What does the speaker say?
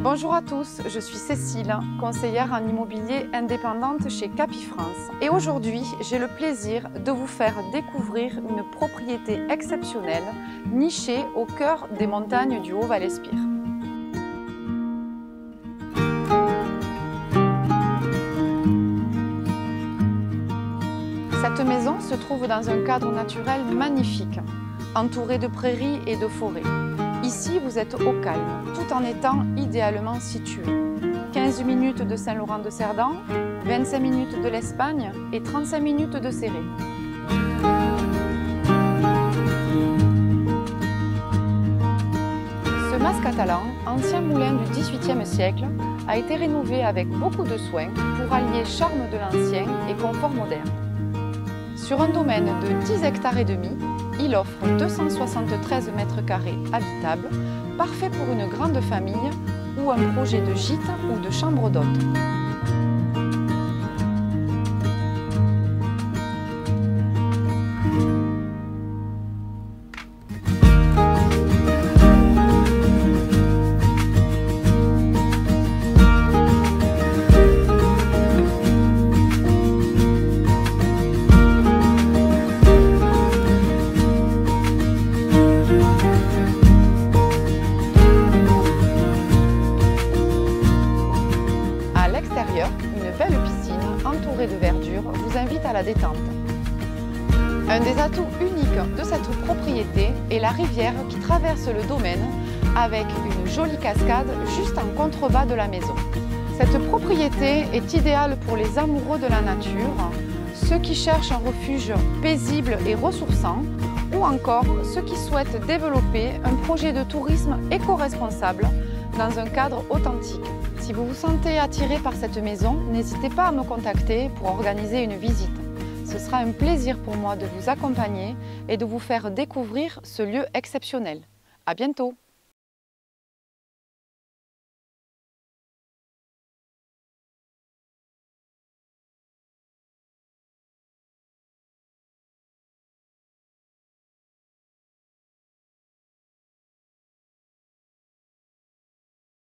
Bonjour à tous, je suis Cécile, conseillère en immobilier indépendante chez Capifrance. Et aujourd'hui, j'ai le plaisir de vous faire découvrir une propriété exceptionnelle, nichée au cœur des montagnes du Haut-Val-Espire. Cette maison se trouve dans un cadre naturel magnifique, entouré de prairies et de forêts. Ici, vous êtes au calme, tout en étant idéalement situé. 15 minutes de Saint-Laurent-de-Cerdan, 25 minutes de l'Espagne et 35 minutes de Céré. Ce mas catalan, ancien moulin du XVIIIe siècle, a été rénové avec beaucoup de soin pour allier charme de l'ancien et confort moderne. Sur un domaine de 10 hectares et demi, il offre 273 mètres carrés habitables, parfait pour une grande famille ou un projet de gîte ou de chambre d'hôte. Une belle piscine entourée de verdure vous invite à la détente. Un des atouts uniques de cette propriété est la rivière qui traverse le domaine avec une jolie cascade juste en contrebas de la maison. Cette propriété est idéale pour les amoureux de la nature, ceux qui cherchent un refuge paisible et ressourçant ou encore ceux qui souhaitent développer un projet de tourisme éco-responsable dans un cadre authentique. Si vous vous sentez attiré par cette maison, n'hésitez pas à me contacter pour organiser une visite. Ce sera un plaisir pour moi de vous accompagner et de vous faire découvrir ce lieu exceptionnel. À bientôt!